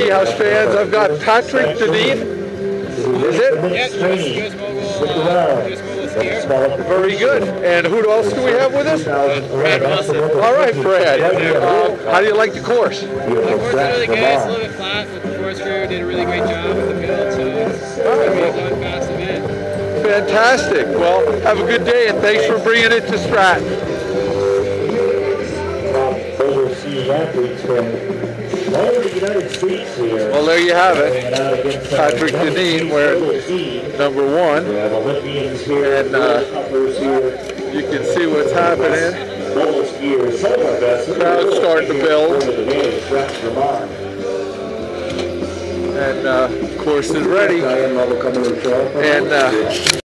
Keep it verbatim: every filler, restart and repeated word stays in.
House fans. I've got Patrick Deneen. Is it? Yes, U S Mogul, uh, U S Mogul skier. Very good. And who else do we have with us? Uh, Brad Wilson. All right, Brad. Uh, how do you like the course? The course is really good. It's a little bit flat, but the course crew did a really great job with the build, so it's going to be a going fast event. Fantastic. Well, have a good day, and thanks for bringing it to Stratton. Those are senior athletes from all over the United States here. Well, there you have it. Patrick Deneen wearing number one. And uh, you can see what's happening. Crowd's starting to build. And uh, course is ready. And uh,